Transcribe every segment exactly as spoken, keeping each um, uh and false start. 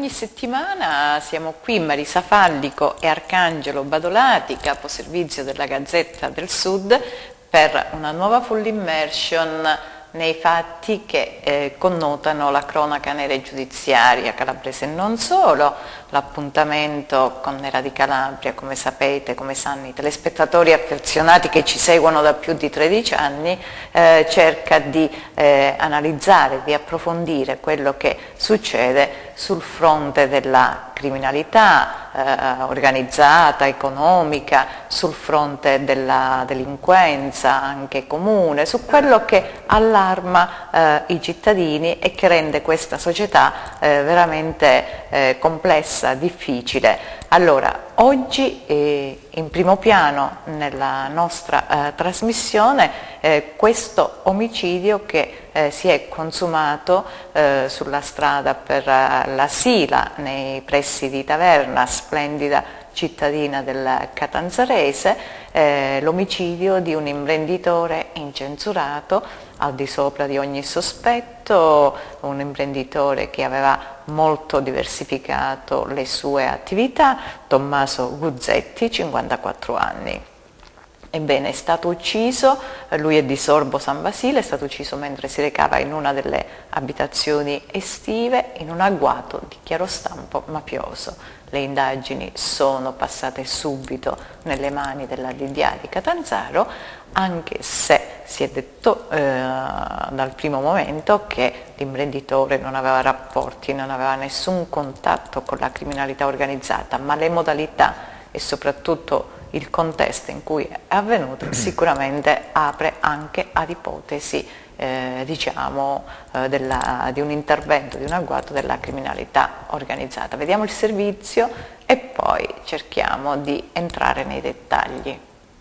ogni settimana siamo qui, Marisa Fallico e Arcangelo Badolati, capo servizio della Gazzetta del Sud, per una nuova full immersion nei fatti che eh, connotano la cronaca nera e giudiziaria calabrese e non solo. L'appuntamento con Nera di Calabria, come sapete, come sanno i telespettatori affezionati che ci seguono da più di tredici anni, eh, cerca di eh, analizzare, di approfondire quello che succede sul fronte della criminalità eh, organizzata, economica, sul fronte della delinquenza anche comune, su quello che allarma eh, i cittadini e che rende questa società eh, veramente eh, complessa, difficile. Allora, oggi eh, in primo piano nella nostra eh, trasmissione eh, questo omicidio che eh, si è consumato eh, sulla strada per eh, la Sila, nei pressi di Taverna, splendida cittadina del Catanzarese, eh, l'omicidio di un imprenditore incensurato, al di sopra di ogni sospetto, un imprenditore che aveva molto diversificato le sue attività, Tommaso Guzzetti, cinquantaquattro anni. Ebbene, è stato ucciso, lui è di Sorbo San Basile, è stato ucciso mentre si recava in una delle abitazioni estive in un agguato di chiaro stampo mafioso. Le indagini sono passate subito nelle mani della D D A di Catanzaro, anche se si è detto eh, dal primo momento che l'imprenditore non aveva rapporti, non aveva nessun contatto con la criminalità organizzata, ma le modalità e soprattutto il contesto in cui è avvenuto sicuramente apre anche ad ipotesi eh, diciamo, eh, della, di un intervento, di un agguato della criminalità organizzata. Vediamo il servizio e poi cerchiamo di entrare nei dettagli.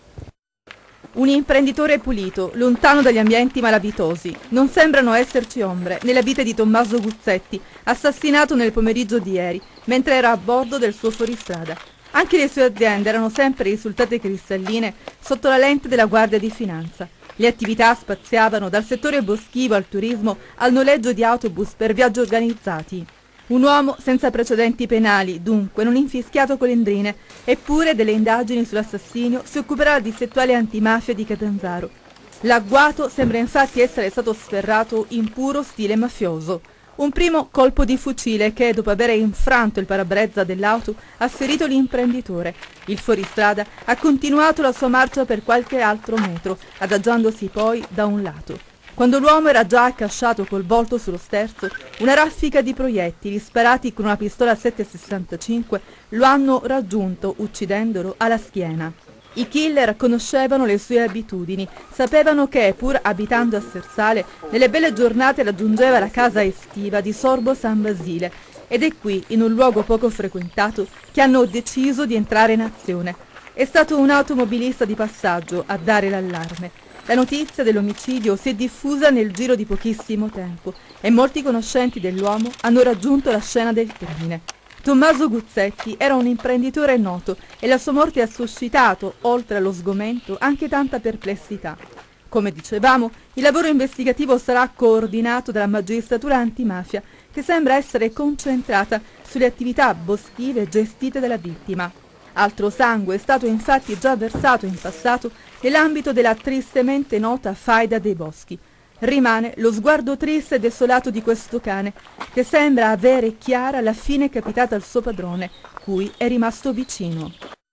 Un imprenditore pulito, lontano dagli ambienti malavitosi. Non sembrano esserci ombre nella vita di Tommaso Guzzetti, assassinato nel pomeriggio di ieri, mentre era a bordo del suo fuoristrada. Anche le sue aziende erano sempre risultate cristalline sotto la lente della Guardia di Finanza. Le attività spaziavano dal settore boschivo al turismo al noleggio di autobus per viaggi organizzati. Un uomo senza precedenti penali, dunque non infischiato con l'endrine, eppure delle indagini sull'assassinio si occuperà la distrettuale antimafia di Catanzaro. L'agguato sembra infatti essere stato sferrato in puro stile mafioso. Un primo colpo di fucile che, dopo aver infranto il parabrezza dell'auto, ha ferito l'imprenditore. Il fuoristrada ha continuato la sua marcia per qualche altro metro, adagiandosi poi da un lato. Quando l'uomo era già accasciato col volto sullo sterzo, una raffica di proiettili sparati con una pistola sette sessantacinque lo hanno raggiunto, uccidendolo alla schiena. I killer conoscevano le sue abitudini, sapevano che, pur abitando a Sersale, nelle belle giornate raggiungeva la casa estiva di Sorbo San Basile, ed è qui, in un luogo poco frequentato, che hanno deciso di entrare in azione. È stato un automobilista di passaggio a dare l'allarme. La notizia dell'omicidio si è diffusa nel giro di pochissimo tempo e molti conoscenti dell'uomo hanno raggiunto la scena del crimine. Tommaso Guzzetti era un imprenditore noto e la sua morte ha suscitato, oltre allo sgomento, anche tanta perplessità. Come dicevamo, il lavoro investigativo sarà coordinato dalla magistratura antimafia, che sembra essere concentrata sulle attività boschive gestite dalla vittima. Altro sangue è stato infatti già versato in passato nell'ambito della tristemente nota faida dei boschi. Rimane lo sguardo triste e desolato di questo cane, che sembra avere chiara la fine capitata al suo padrone, cui è rimasto vicino.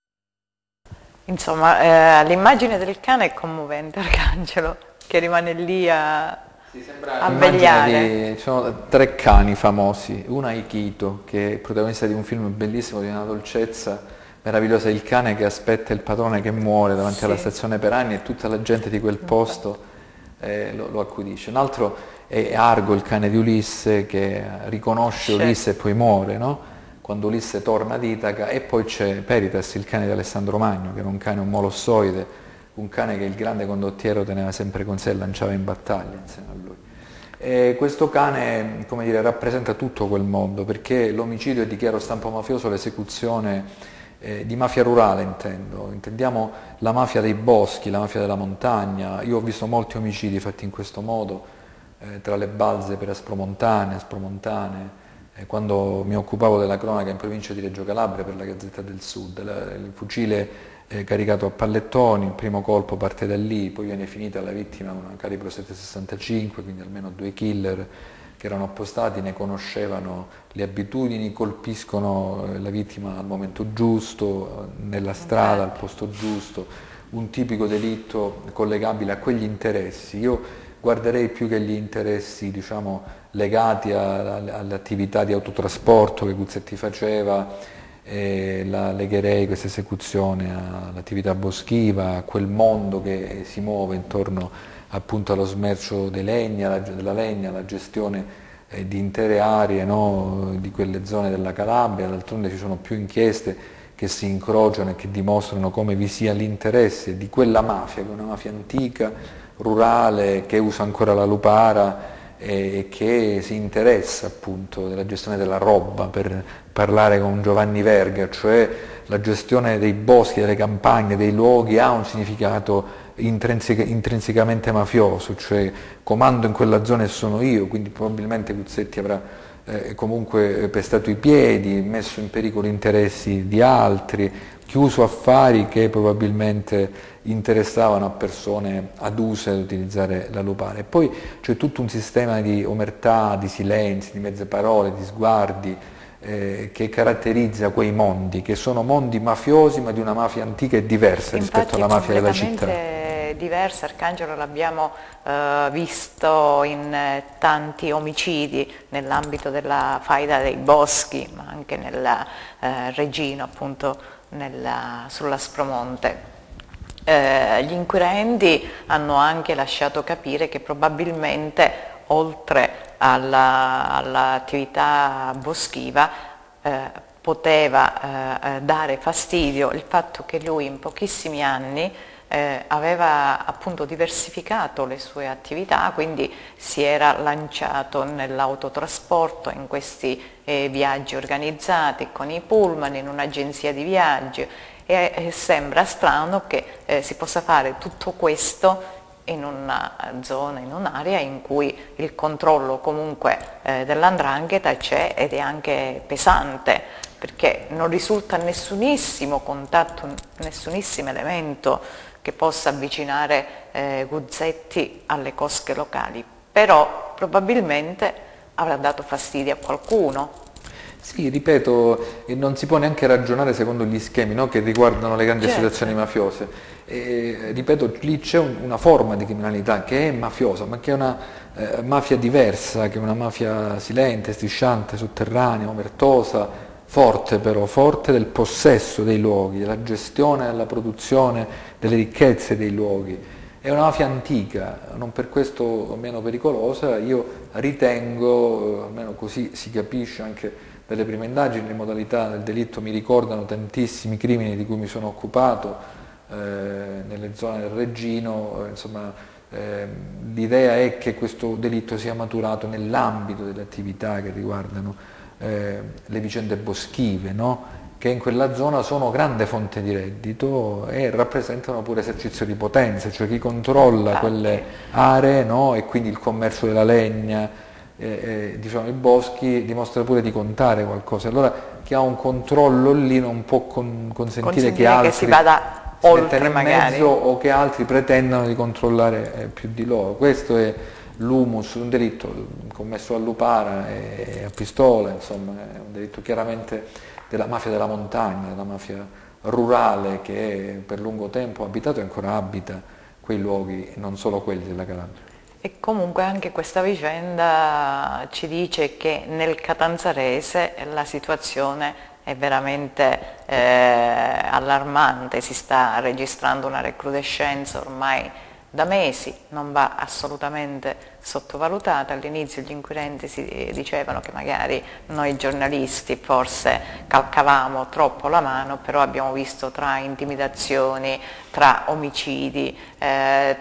Insomma, eh, l'immagine del cane è commovente, Arcangelo, che rimane lì a, sì, sembra a vegliare. Di, ci sono tre cani famosi, uno è Ikito, che è protagonista di un film bellissimo, di una dolcezza meravigliosa, il cane che aspetta il padrone che muore davanti sì. alla stazione per anni e tutta la gente di quel posto Eh, lo, lo accudisce. Un altro è Argo, il cane di Ulisse, che riconosce certo. Ulisse e poi muore, no? Quando Ulisse torna ad Itaca. E poi c'è Peritas, il cane di Alessandro Magno, che era un cane, un molossoide, un cane che il grande condottiero teneva sempre con sé e lanciava in battaglia insieme a lui. E questo cane, come dire, rappresenta tutto quel mondo, perché l'omicidio è di chiaro stampo mafioso, l'esecuzione Eh, di mafia rurale intendo, intendiamo la mafia dei boschi, la mafia della montagna. Io ho visto molti omicidi fatti in questo modo, eh, tra le balze per Aspromontane, Aspromontane, eh, quando mi occupavo della cronaca in provincia di Reggio Calabria per la Gazzetta del Sud. La, il fucile eh, caricato a pallettoni, il primo colpo parte da lì, poi viene finita la vittima una calibro sette sessantacinque, quindi almeno due killer che erano appostati, ne conoscevano le abitudini, colpiscono la vittima al momento giusto, nella strada, al posto giusto, un tipico delitto collegabile a quegli interessi. Io guarderei più che gli interessi, diciamo, legati alle attività di autotrasporto che Guzzetti faceva, e la legherei questa esecuzione all'attività boschiva, a quel mondo che si muove intorno appunto allo smercio dei legna, della legna, alla gestione eh, di intere aree, no, di quelle zone della Calabria. D'altronde ci sono più inchieste che si incrociano e che dimostrano come vi sia l'interesse di quella mafia, che è una mafia antica, rurale, che usa ancora la lupara e che si interessa appunto della gestione della roba, per parlare con Giovanni Verga, cioè la gestione dei boschi, delle campagne, dei luoghi ha un significato intrinseca, intrinsecamente mafioso, cioè comando in quella zona e sono io, quindi probabilmente Guzzetti avrà eh, comunque pestato i piedi, messo in pericolo interessi di altri, chiuso affari che probabilmente interessavano a persone aduse ad utilizzare la lupara. E poi c'è tutto un sistema di omertà, di silenzi, di mezze parole, di sguardi eh, che caratterizza quei mondi, che sono mondi mafiosi ma di una mafia antica e diversa. Infatti, rispetto alla mafia della città. Diversa. Arcangelo l'abbiamo eh, visto in eh, tanti omicidi nell'ambito della faida dei boschi, ma anche nel eh, Regino, appunto nella, sull'Aspromonte. Eh, gli inquirenti hanno anche lasciato capire che probabilmente oltre all'attività alla boschiva eh, poteva eh, dare fastidio il fatto che lui in pochissimi anni Eh, aveva appunto diversificato le sue attività, quindi si era lanciato nell'autotrasporto, in questi eh, viaggi organizzati con i pullman, in un'agenzia di viaggi e eh, sembra strano che eh, si possa fare tutto questo in una zona, in un'area in cui il controllo comunque eh, dell'andrangheta c'è ed è anche pesante, perché non risulta nessunissimo contatto, nessunissimo elemento che possa avvicinare eh, Guzzetti alle cosche locali, però probabilmente avrà dato fastidio a qualcuno. Sì, ripeto, non si può neanche ragionare secondo gli schemi, no, che riguardano le grandi certo. associazioni mafiose. E, ripeto, lì c'è un, una forma di criminalità che è mafiosa, ma che è una eh, mafia diversa, che è una mafia silente, strisciante, sotterranea, omertosa, forte però, forte del possesso dei luoghi, della gestione e della produzione delle ricchezze dei luoghi. È una mafia antica, non per questo meno pericolosa. Io ritengo, almeno così si capisce anche dalle prime indagini, le modalità del delitto mi ricordano tantissimi crimini di cui mi sono occupato eh, nelle zone del Regino, eh, insomma eh, l'idea è che questo delitto sia maturato nell'ambito delle attività che riguardano Eh, le vicende boschive, no? Che in quella zona sono grande fonte di reddito e rappresentano pure esercizio di potenza, cioè chi controlla quelle aree, no? E quindi il commercio della legna, eh, eh, diciamo, i boschi, dimostra pure di contare qualcosa. Allora chi ha un controllo lì non può con, consentire, consentire che altri che si vada oltre in magari mezzo, o che altri pretendano di controllare eh, più di loro. Questo è l'humus, un delitto commesso a lupara e a pistola, insomma, è un delitto chiaramente della mafia della montagna, della mafia rurale che per lungo tempo ha abitato e ancora abita quei luoghi, non solo quelli della Calabria. E comunque anche questa vicenda ci dice che nel Catanzarese la situazione è veramente eh, allarmante, si sta registrando una recrudescenza ormai da mesi, non va assolutamente sottovalutata. All'inizio gli inquirenti si dicevano che magari noi giornalisti forse calcavamo troppo la mano, però abbiamo visto tra intimidazioni, tra omicidi, eh,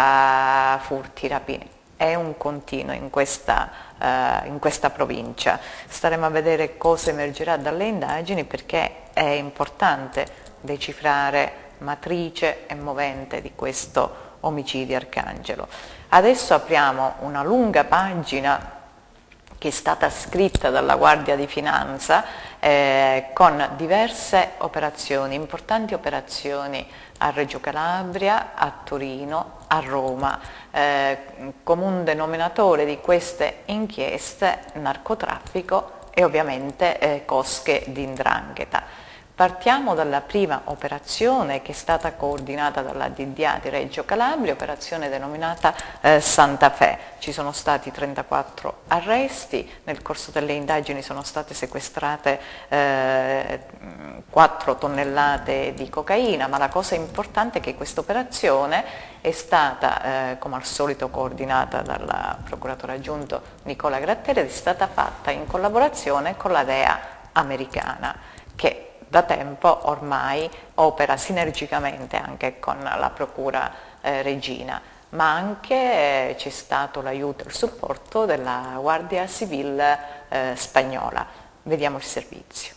tra furti, rapine. È un continuo in questa, eh, in questa provincia. Staremo a vedere cosa emergerà dalle indagini, perché è importante decifrare matrice e movente di questo omicidio Arcangelo. Adesso apriamo una lunga pagina che è stata scritta dalla Guardia di Finanza eh, con diverse operazioni, importanti operazioni a Reggio Calabria, a Torino, a Roma. Eh, comune denominatore di queste inchieste, narcotraffico e ovviamente eh, cosche di 'ndrangheta. Partiamo dalla prima operazione che è stata coordinata dalla D D A di Reggio Calabria, operazione denominata eh, Santa Fe. Ci sono stati trentaquattro arresti, nel corso delle indagini sono state sequestrate eh, quattro tonnellate di cocaina, ma la cosa importante è che questa operazione è stata, eh, come al solito, coordinata dal procuratore aggiunto Nicola Gratteri ed è stata fatta in collaborazione con la D E A americana, che da tempo ormai opera sinergicamente anche con la Procura eh, Regina, ma anche eh, c'è stato l'aiuto e il supporto della Guardia Civile eh, spagnola. Vediamo il servizio.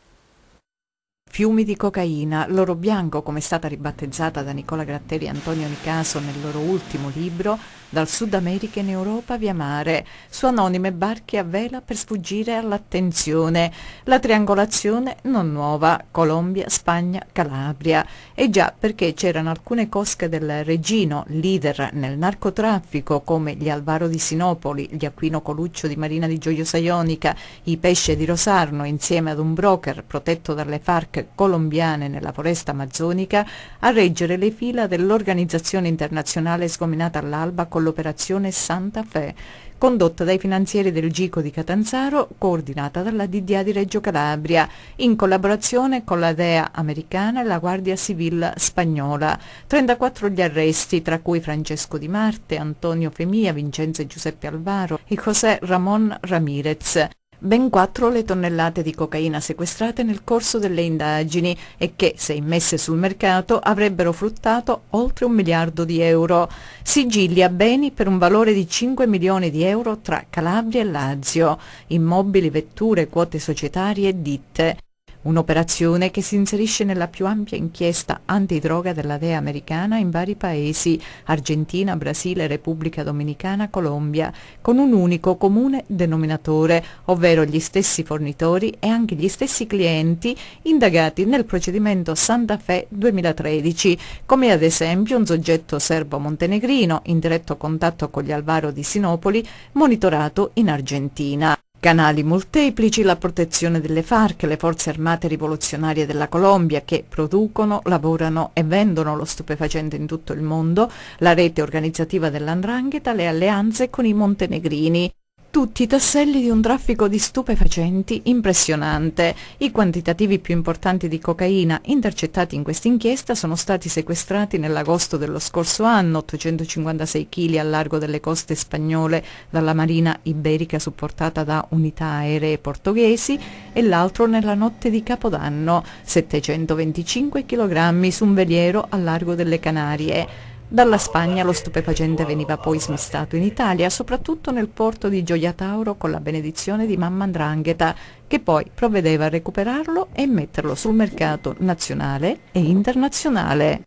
Fiumi di cocaina, l'oro bianco, come è stata ribattezzata da Nicola Gratteri e Antonio Nicaso nel loro ultimo libro, dal Sud America in Europa via mare, su anonime barche a vela per sfuggire all'attenzione. La triangolazione non nuova, Colombia, Spagna, Calabria. E già perché c'erano alcune cosche del Regino, leader nel narcotraffico, come gli Alvaro di Sinopoli, gli Aquino Coluccio di Marina di Gioiosa Ionica, i Pesce di Rosarno, insieme ad un broker protetto dalle FARC colombiane nella foresta amazzonica, a reggere le fila dell'organizzazione internazionale sgominata all'alba con l'operazione Santa Fe, condotta dai finanzieri del Gico di Catanzaro, coordinata dalla D D A di Reggio Calabria, in collaborazione con la D E A americana e la Guardia Civile spagnola. trentaquattro gli arresti, tra cui Francesco Di Marte, Antonio Femia, Vincenzo e Giuseppe Alvaro e José Ramón Ramírez. Ben quattro le tonnellate di cocaina sequestrate nel corso delle indagini e che, se immesse sul mercato, avrebbero fruttato oltre un miliardo di euro. Sigilli a beni per un valore di cinque milioni di euro tra Calabria e Lazio, immobili, vetture, quote societarie e ditte. Un'operazione che si inserisce nella più ampia inchiesta antidroga della D E A americana in vari paesi, Argentina, Brasile, Repubblica Dominicana, Colombia, con un unico comune denominatore, ovvero gli stessi fornitori e anche gli stessi clienti indagati nel procedimento Santa Fe duemilatredici, come ad esempio un soggetto serbo-montenegrino in diretto contatto con gli Alvaro di Sinopoli, monitorato in Argentina. Canali molteplici, la protezione delle FARC, le forze armate rivoluzionarie della Colombia che producono, lavorano e vendono lo stupefacente in tutto il mondo, la rete organizzativa della 'ndrangheta, le alleanze con i montenegrini. Tutti i tasselli di un traffico di stupefacenti impressionante. I quantitativi più importanti di cocaina intercettati in questa inchiesta sono stati sequestrati nell'agosto dello scorso anno, ottocentocinquantasei chili al largo delle coste spagnole dalla Marina Iberica supportata da unità aeree portoghesi, e l'altro nella notte di Capodanno, settecentoventicinque chilogrammi su un veliero al largo delle Canarie. Dalla Spagna lo stupefacente veniva poi smistato in Italia, soprattutto nel porto di Gioia Tauro con la benedizione di Mamma 'Ndrangheta, che poi provvedeva a recuperarlo e metterlo sul mercato nazionale e internazionale.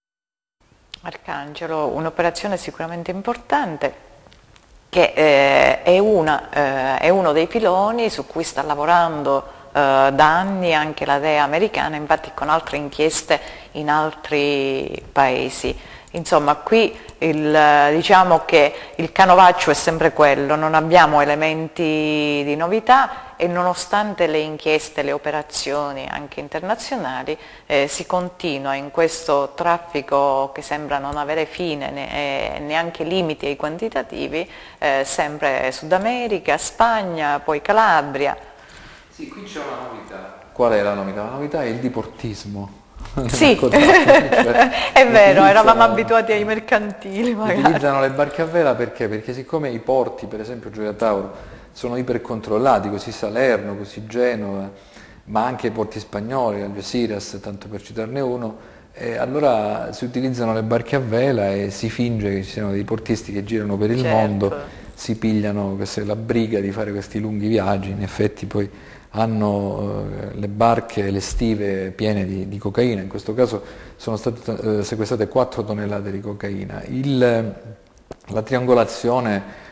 Arcangelo, un'operazione sicuramente importante che eh, è, una, eh, è uno dei piloni su cui sta lavorando eh, da anni anche la D E A americana, infatti con altre inchieste in altri paesi. Insomma, qui il, diciamo che il canovaccio è sempre quello, non abbiamo elementi di novità e nonostante le inchieste, le operazioni anche internazionali, eh, si continua in questo traffico che sembra non avere fine né, neanche limiti ai quantitativi, eh, sempre Sud America, Spagna, poi Calabria. Sì, qui c'è una novità. Qual è la novità? La novità è il diportismo. Sì, cioè, è vero, eravamo abituati ai mercantili magari. Utilizzano le barche a vela perché? Perché siccome i porti, per esempio Gioia Tauro, sono ipercontrollati, così Salerno, così Genova, ma anche i porti spagnoli, Algeciras, tanto per citarne uno, e allora si utilizzano le barche a vela e si finge che ci siano dei portisti che girano per il certo. mondo, si pigliano questa, la briga di fare questi lunghi viaggi, in effetti poi hanno eh, le barche, le stive piene di, di cocaina, in questo caso sono state eh, sequestrate quattro tonnellate di cocaina. Il, la triangolazione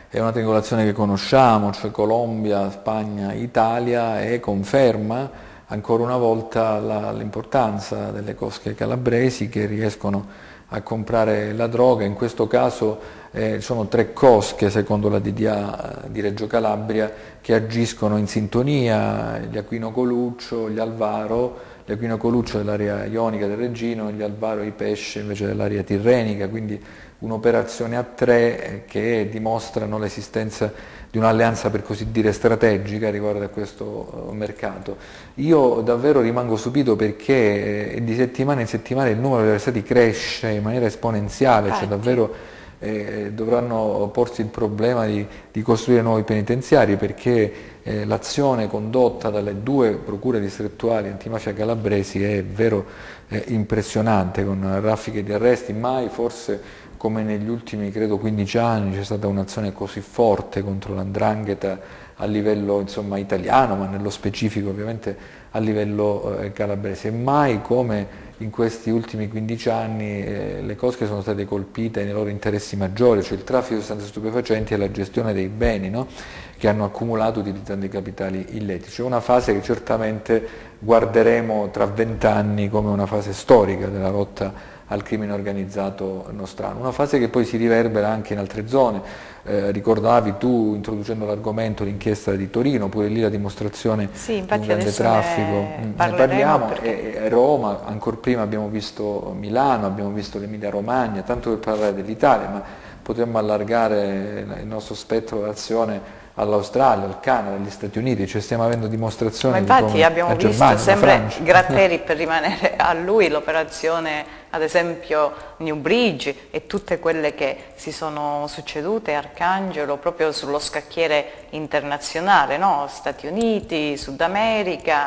è una triangolazione che conosciamo, cioè Colombia, Spagna, Italia, e conferma ancora una volta l'importanza delle cosche calabresi che riescono a comprare la droga. In questo caso eh, sono tre cosche, secondo la D D A di Reggio Calabria, che agiscono in sintonia: gli Aquino Coluccio, gli Alvaro, gli Aquino Coluccio dell'area ionica del Reggino, gli Alvaro e i Pesce invece dell'area tirrenica, quindi un'operazione a tre che dimostrano l'esistenza di un'alleanza per così dire strategica riguardo a questo mercato. Io davvero rimango stupito perché di settimana in settimana il numero di arrestati cresce in maniera esponenziale, cioè davvero eh, dovranno porsi il problema di, di costruire nuovi penitenziari, perché eh, l'azione condotta dalle due procure distrettuali antimafia calabresi è vero eh, impressionante, con raffiche di arresti. Mai forse come negli ultimi credo quindici anni c'è stata un'azione così forte contro l'andrangheta a livello insomma italiano, ma nello specifico ovviamente a livello eh, calabrese. E mai come in questi ultimi quindici anni eh, le cosche sono state colpite nei loro interessi maggiori, cioè il traffico di sostanze stupefacenti e la gestione dei beni, no? Che hanno accumulato utilizzando i capitali illeciti. È una fase che certamente guarderemo tra vent'anni come una fase storica della lotta al crimine organizzato nostrano, una fase che poi si riverbera anche in altre zone. Eh, ricordavi tu, introducendo l'argomento, l'inchiesta di Torino, pure lì la dimostrazione sì, di un grande traffico, ne, ne parliamo, perché... e Roma, ancora prima abbiamo visto Milano, abbiamo visto l'Emilia Romagna, tanto per parlare dell'Italia, ma potremmo allargare il nostro spettro d'azione all'Australia, al Canada, agli Stati Uniti, cioè stiamo avendo dimostrazioni. Ma infatti di come abbiamo la visto Germania, sempre Gratteri, per rimanere a lui, l'operazione ad esempio New Bridge e tutte quelle che si sono succedute, Arcangelo, proprio sullo scacchiere internazionale, no? Stati Uniti, Sud America,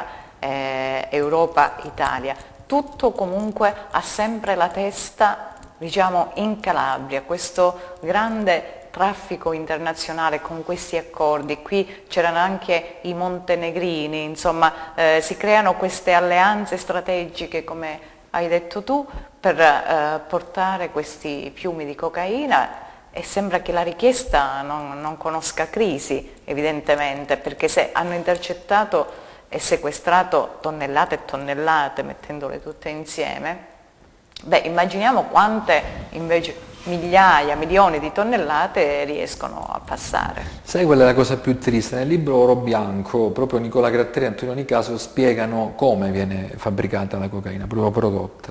eh, Europa, Italia. Tutto comunque ha sempre la testa, diciamo, in Calabria, questo grande traffico internazionale con questi accordi. Qui c'erano anche i montenegrini, insomma eh, si creano queste alleanze strategiche, come hai detto tu, per eh, portare questi fiumi di cocaina, e sembra che la richiesta non, non conosca crisi, evidentemente, perché se hanno intercettato e sequestrato tonnellate e tonnellate, mettendole tutte insieme, beh, immaginiamo quante invece migliaia, milioni di tonnellate riescono a passare. Sai qual è la cosa più triste? Nel libro Oro Bianco, proprio Nicola Gratteri e Antonio Nicaso spiegano come viene fabbricata la cocaina, proprio prodotta.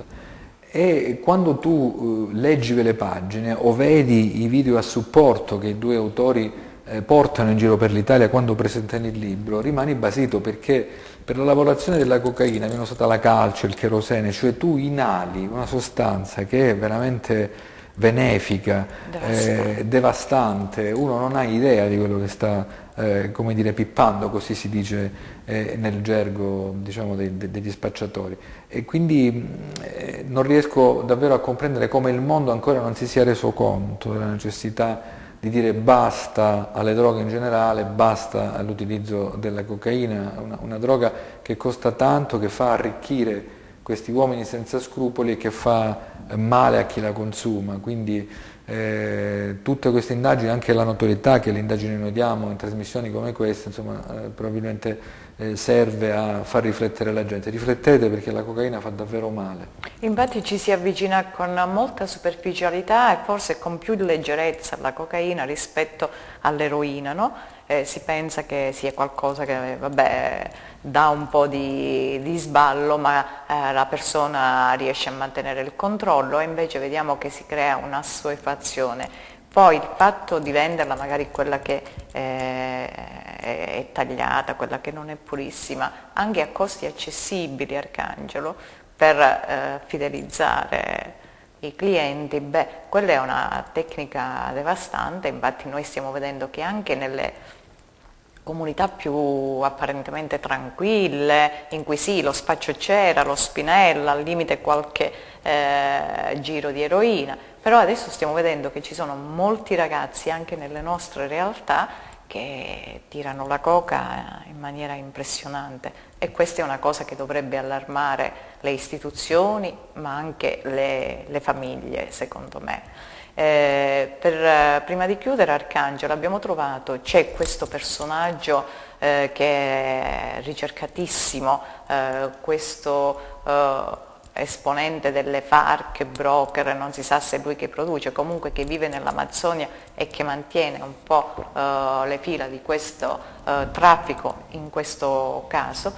E quando tu eh, leggi quelle pagine o vedi i video a supporto che i due autori eh, portano in giro per l'Italia quando presentano il libro, rimani basito, perché per la lavorazione della cocaina viene usata la calce, il cherosene, cioè tu inali una sostanza che è veramente benefica, devastante. Eh, devastante, uno non ha idea di quello che sta eh, come dire, pippando, così si dice eh, nel gergo, diciamo, dei, degli spacciatori, e quindi eh, non riesco davvero a comprendere come il mondo ancora non si sia reso conto della necessità di dire basta alle droghe in generale, basta all'utilizzo della cocaina, una, una droga che costa tanto, che fa arricchire questi uomini senza scrupoli e che fa male a chi la consuma. Quindi eh, tutte queste indagini, anche la notorietà che le indagini noi diamo in trasmissioni come queste, insomma, eh, probabilmente eh, serve a far riflettere la gente. Riflettete, perché la cocaina fa davvero male. Infatti ci si avvicina con molta superficialità e forse con più leggerezza alla cocaina rispetto all'eroina, no? Eh, si pensa che sia qualcosa che, vabbè, dà un po' di, di sballo, ma eh, la persona riesce a mantenere il controllo, e invece vediamo che si crea una assuefazione. Poi il fatto di venderla, magari quella che eh, è tagliata, quella che non è purissima, anche a costi accessibili, Arcangelo, per eh, fidelizzare i clienti, beh, quella è una tecnica devastante. Infatti noi stiamo vedendo che anche nelle comunità più apparentemente tranquille, in cui sì, lo spaccio c'era, lo spinella, al limite qualche eh, giro di eroina, però adesso stiamo vedendo che ci sono molti ragazzi anche nelle nostre realtà che tirano la coca in maniera impressionante, e questa è una cosa che dovrebbe allarmare le istituzioni ma anche le, le famiglie, secondo me. Eh, per, prima di chiudere, Arcangelo, abbiamo trovato, c'è questo personaggio eh, che è ricercatissimo, eh, questo eh, esponente delle FARC, broker, non si sa se è lui che produce, comunque che vive nell'Amazzonia e che mantiene un po' eh, le fila di questo eh, traffico in questo caso,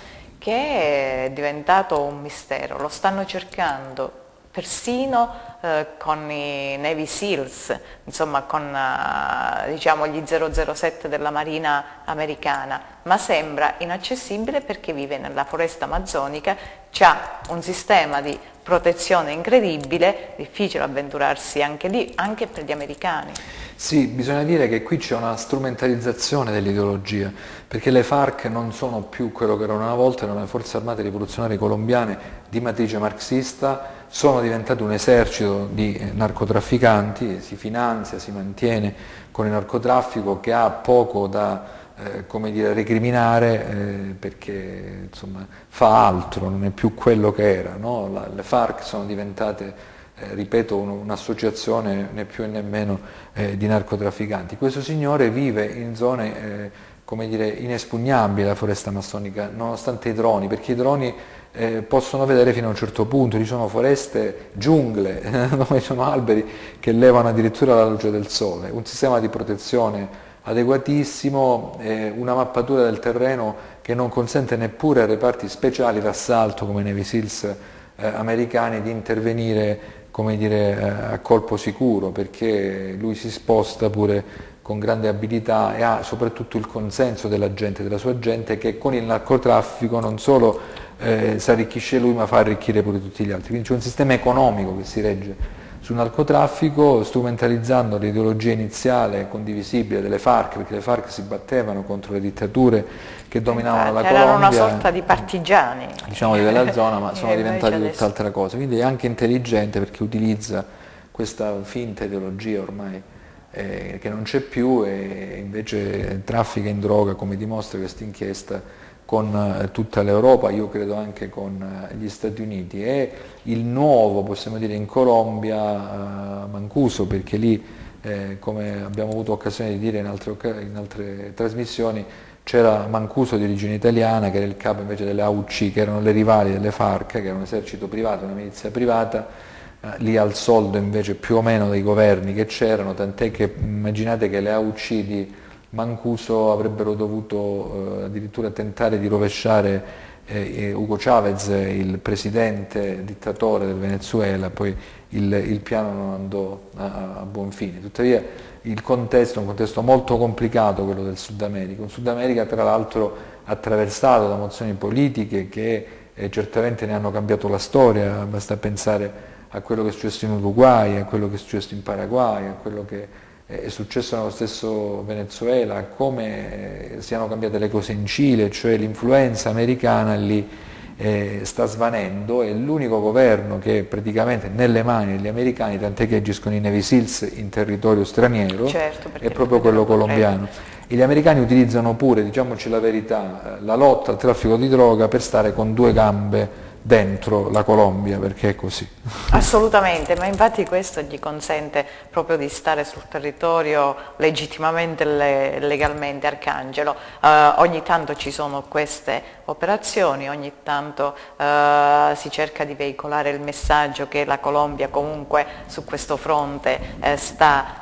che è diventato un mistero. Lo stanno cercando persino eh, con i Navy Seals, insomma con eh, diciamo gli zero zero sette della Marina americana, ma sembra inaccessibile perché vive nella foresta amazzonica, c'ha un sistema di protezione incredibile, difficile avventurarsi anche lì, anche per gli americani. Sì, bisogna dire che qui c'è una strumentalizzazione dell'ideologia, perché le FARC non sono più quello che erano una volta, erano le forze armate rivoluzionarie colombiane di matrice marxista, sono diventate un esercito di narcotrafficanti, si finanzia, si mantiene con il narcotraffico, che ha poco da eh, come dire, recriminare eh, perché insomma, fa altro, non è più quello che era, no? La, le FARC sono diventate Eh, ripeto, un'associazione né più né meno eh, di narcotrafficanti. Questo signore vive in zone eh, come dire, inespugnabili, la foresta amazzonica, nonostante i droni, perché i droni eh, possono vedere fino a un certo punto, ci sono foreste, giungle, dove ci sono alberi che levano addirittura la luce del sole, un sistema di protezione adeguatissimo, eh, una mappatura del terreno che non consente neppure a reparti speciali d'assalto come i Navy Seals eh, americani di intervenire come dire, a colpo sicuro, perché lui si sposta pure con grande abilità e ha soprattutto il consenso della gente, della sua gente, che con il narcotraffico non solo eh, si arricchisce lui ma fa arricchire pure tutti gli altri. Quindi c'è un sistema economico che si regge sul narcotraffico, strumentalizzando l'ideologia iniziale condivisibile delle FARC, perché le FARC si battevano contro le dittature che dominavano Infatti, la Colombia. Erano una sorta di partigiani. Diciamo di quella zona, ma sono diventati adesso... tutt'altra cosa. Quindi è anche intelligente perché utilizza questa finta ideologia ormai eh, che non c'è più e invece traffica in droga, come dimostra questa inchiesta, con eh, tutta l'Europa, io credo anche con eh, gli Stati Uniti. E il nuovo, possiamo dire, in Colombia, eh, Mancuso, perché lì, eh, come abbiamo avuto occasione di dire in altre, in altre trasmissioni, c'era Mancuso di origine italiana, che era il capo invece delle A U C, che erano le rivali delle FARC, che era un esercito privato, una milizia privata, eh, lì al soldo invece più o meno dei governi che c'erano, tant'è che immaginate che le A U C di Mancuso avrebbero dovuto eh, addirittura tentare di rovesciare eh, Hugo Chavez, il presidente dittatore del Venezuela, poi il, il piano non andò a, a buon fine. Tuttavia il contesto è un contesto molto complicato, quello del Sud America, un Sud America tra l'altro attraversato da mozioni politiche che eh, certamente ne hanno cambiato la storia, basta pensare a quello che è successo in Uruguay, a quello che è successo in Paraguay, a quello che è successo nello stesso Venezuela, come siano cambiate le cose in Cile, cioè l'influenza americana lì eh, sta svanendo, e l'unico governo che è praticamente nelle mani degli americani, tant'è che agiscono i Navy Seals in territorio straniero, certo, è proprio quello colombiano. E gli americani utilizzano pure, diciamoci la verità, la lotta al traffico di droga per stare con due gambe dentro la Colombia, perché è così. Assolutamente, ma infatti questo gli consente proprio di stare sul territorio legittimamente e legalmente. Arcangelo, eh, ogni tanto ci sono queste operazioni, ogni tanto eh, si cerca di veicolare il messaggio che la Colombia comunque su questo fronte eh, sta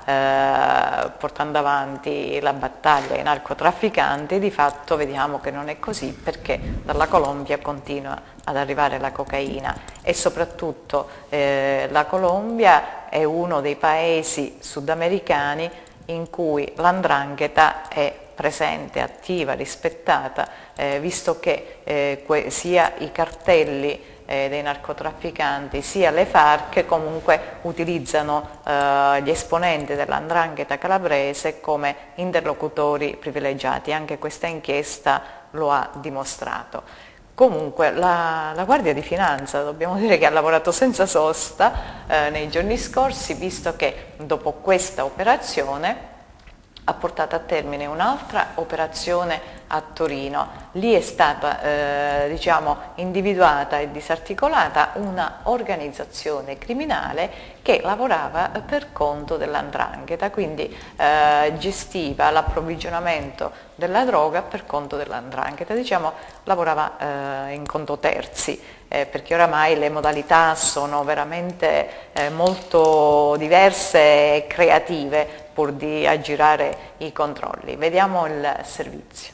eh, portando avanti la battaglia ai narcotrafficanti. Di fatto vediamo che non è così, perché dalla Colombia continua ad arrivare la cocaina, e soprattutto eh, la Colombia è uno dei paesi sudamericani in cui l'andrangheta è presente, attiva, rispettata, eh, visto che eh, que- sia i cartelli eh, dei narcotrafficanti sia le FARC comunque utilizzano eh, gli esponenti dell'andrangheta calabrese come interlocutori privilegiati. Anche questa inchiesta lo ha dimostrato. Comunque la, la Guardia di Finanza, dobbiamo dire che ha lavorato senza sosta eh, nei giorni scorsi, visto che dopo questa operazione ha portato a termine un'altra operazione a Torino. Lì è stata eh, diciamo, individuata e disarticolata una organizzazione criminale che lavorava per conto dell'Andrangheta, quindi eh, gestiva l'approvvigionamento della droga per conto dell'Andrangheta, diciamo lavorava eh, in conto terzi, eh, perché oramai le modalità sono veramente eh, molto diverse e creative pur di aggirare i controlli. Vediamo il servizio.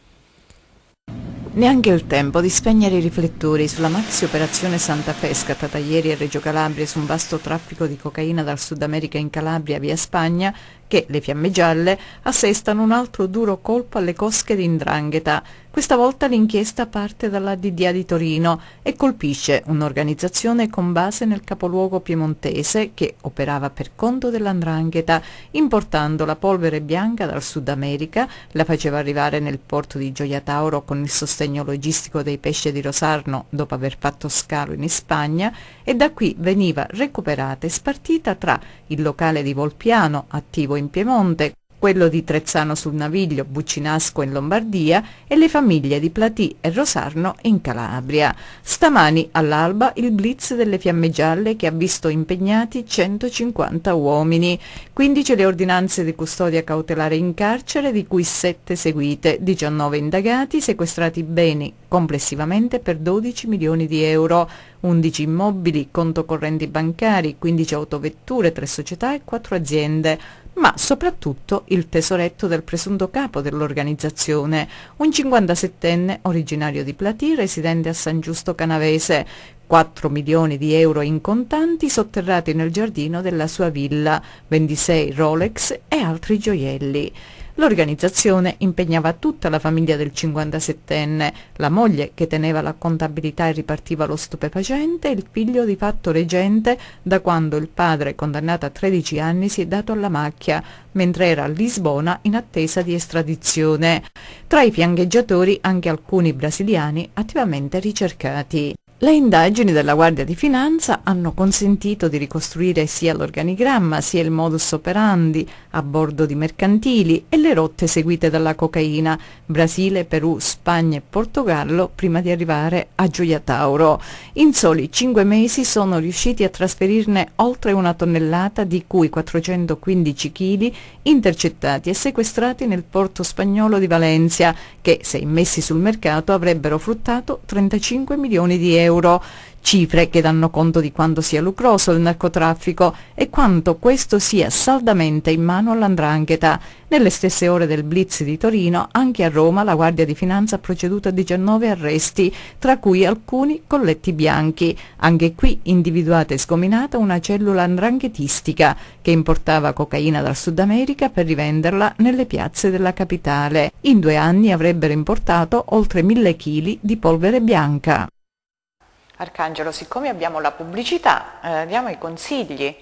Neanche il tempo di spegnere i riflettori sulla maxi operazione Santa Fe scattata ieri a Reggio Calabria su un vasto traffico di cocaina dal Sud America in Calabria via Spagna, che le Fiamme Gialle assestano un altro duro colpo alle cosche di 'Ndrangheta. Questa volta l'inchiesta parte dalla D D A di Torino e colpisce un'organizzazione con base nel capoluogo piemontese che operava per conto dell'Andrangheta, importando la polvere bianca dal Sud America, la faceva arrivare nel porto di Gioia Tauro con il sostegno logistico dei pesci di Rosarno dopo aver fatto scalo in Spagna, e da qui veniva recuperata e spartita tra il locale di Volpiano, attivo in Piemonte, quello di Trezzano sul Naviglio, Buccinasco in Lombardia e le famiglie di Platì e Rosarno in Calabria. Stamani all'alba il blitz delle Fiamme Gialle che ha visto impegnati centocinquanta uomini, quindici le ordinanze di custodia cautelare in carcere, di cui sette seguite, diciannove indagati, sequestrati beni complessivamente per dodici milioni di euro, undici immobili, conto correnti bancari, quindici autovetture, tre società e quattro aziende, ma soprattutto il tesoretto del presunto capo dell'organizzazione, un cinquantasettenne originario di Platì, residente a San Giusto Canavese, quattro milioni di euro in contanti sotterrati nel giardino della sua villa, ventisei Rolex e altri gioielli. L'organizzazione impegnava tutta la famiglia del cinquantasettenne, la moglie che teneva la contabilità e ripartiva lo stupefacente, e il figlio di fatto reggente da quando il padre, condannato a tredici anni, si è dato alla macchia, mentre era a Lisbona in attesa di estradizione. Tra i fiancheggiatori anche alcuni brasiliani attivamente ricercati. Le indagini della Guardia di Finanza hanno consentito di ricostruire sia l'organigramma sia il modus operandi a bordo di mercantili e le rotte seguite dalla cocaina, Brasile, Perù, Spagna e Portogallo, prima di arrivare a Gioia Tauro. In soli cinque mesi sono riusciti a trasferirne oltre una tonnellata, di cui quattrocentoquindici chili intercettati e sequestrati nel porto spagnolo di Valencia, che se immessi sul mercato avrebbero fruttato trentacinque milioni di euro. euro, cifre che danno conto di quanto sia lucroso il narcotraffico e quanto questo sia saldamente in mano all'Andrangheta. Nelle stesse ore del blitz di Torino, anche a Roma la Guardia di Finanza ha proceduto a diciannove arresti, tra cui alcuni colletti bianchi. Anche qui individuata e sgominata una cellula andranghetistica che importava cocaina dal Sud America per rivenderla nelle piazze della capitale. In due anni avrebbero importato oltre mille chili di polvere bianca. Arcangelo, siccome abbiamo la pubblicità, eh, diamo i consigli eh,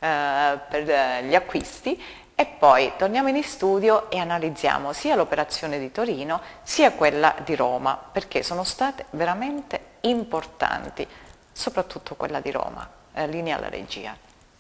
per eh, gli acquisti e poi torniamo in studio e analizziamo sia l'operazione di Torino sia quella di Roma, perché sono state veramente importanti, soprattutto quella di Roma. Eh, linea alla regia.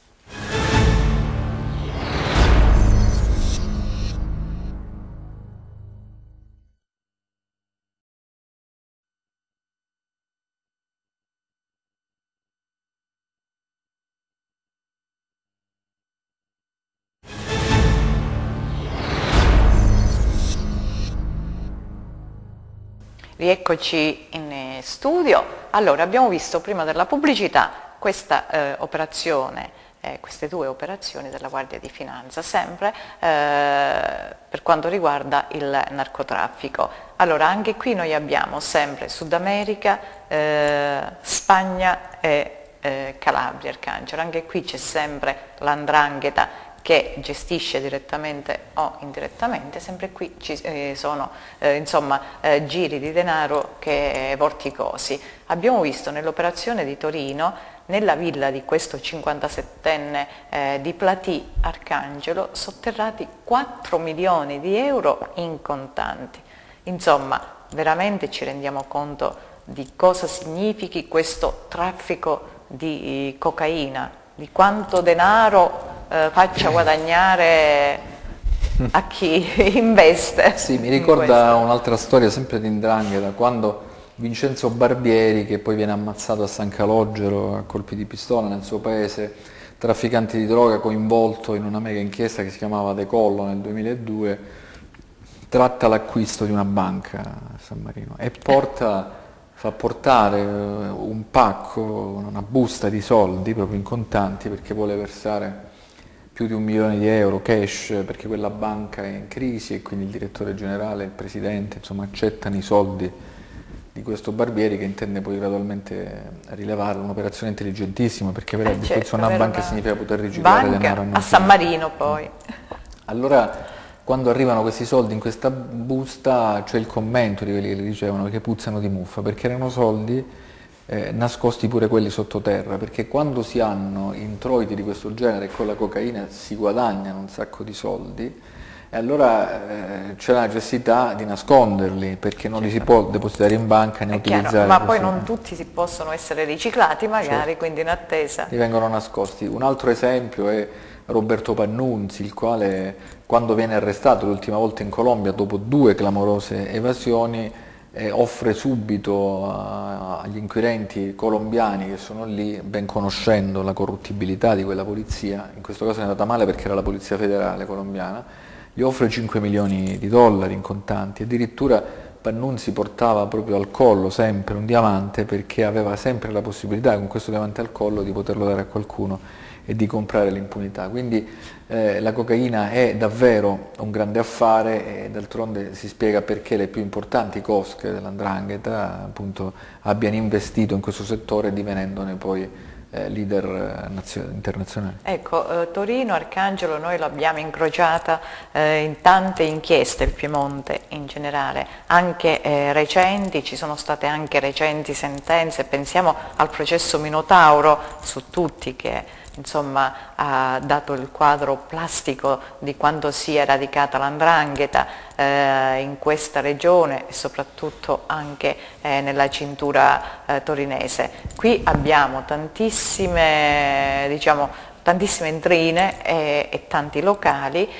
Rieccoci in studio. Allora, abbiamo visto prima della pubblicità questa eh, operazione, eh, queste due operazioni della Guardia di Finanza, sempre eh, per quanto riguarda il narcotraffico. Allora, anche qui noi abbiamo sempre Sud America, eh, Spagna e eh, Calabria, Arcangelo. Anche qui c'è sempre l'Andrangheta che gestisce direttamente o indirettamente, sempre qui ci eh, sono eh, insomma, eh, giri di denaro che vorticosi. Abbiamo visto nell'operazione di Torino, nella villa di questo cinquantasettenne eh, di Platì, Arcangelo, sotterrati quattro milioni di euro in contanti. Insomma, veramente ci rendiamo conto di cosa significhi questo traffico di cocaina, di quanto denaro Eh, faccia guadagnare a chi investe. Sì, mi ricorda un'altra storia sempre di 'ndrangheta, quando Vincenzo Barbieri, che poi viene ammazzato a San Calogero a colpi di pistola nel suo paese, trafficante di droga coinvolto in una mega inchiesta che si chiamava Decollo nel duemiladue, tratta l'acquisto di una banca a San Marino e porta, fa portare un pacco, una busta di soldi proprio in contanti, perché vuole versare più di un milione di euro cash, perché quella banca è in crisi e quindi il direttore generale, il presidente, insomma, accettano i soldi di questo Barbieri, che intende poi gradualmente rilevare. Un'operazione intelligentissima, perché avere Eh, a disposizione certo, una avere banca una significa poter riciclare denaro banca a San Marino poi. Allora, quando arrivano questi soldi in questa busta, c'è il commento di quelli che li ricevano che puzzano di muffa, perché erano soldi eh, nascosti pure quelli sottoterra, perché quando si hanno introiti di questo genere e con la cocaina si guadagnano un sacco di soldi, e allora eh, c'è la necessità di nasconderli, perché non li si può depositare in banca né È chiaro, utilizzare. ma così. poi non tutti si possono essere riciclati magari, Certo. quindi in attesa. Li vengono nascosti. Un altro esempio è Roberto Pannunzi, il quale quando viene arrestato l'ultima volta in Colombia dopo due clamorose evasioni eh, offre subito a, agli inquirenti colombiani che sono lì, ben conoscendo la corruttibilità di quella polizia, in questo caso è andata male perché era la polizia federale colombiana, gli offre cinque milioni di dollari in contanti. Addirittura Pannunzi portava proprio al collo sempre un diamante, perché aveva sempre la possibilità con questo diamante al collo di poterlo dare a qualcuno e di comprare l'impunità. Quindi eh, la cocaina è davvero un grande affare, e d'altronde si spiega perché le più importanti cosche dell''ndrangheta appunto abbiano investito in questo settore, divenendone poi eh, leader eh, internazionali. Ecco, eh, Torino, Arcangelo, noi l'abbiamo incrociata eh, in tante inchieste, il Piemonte in generale, anche eh, recenti, ci sono state anche recenti sentenze, pensiamo al processo Minotauro su tutti, che insomma ha dato il quadro plastico di quando si è radicata l'Andrangheta eh, in questa regione e soprattutto anche eh, nella cintura eh, torinese. Qui abbiamo tantissime, diciamo, tantissime entrine e, e tanti locali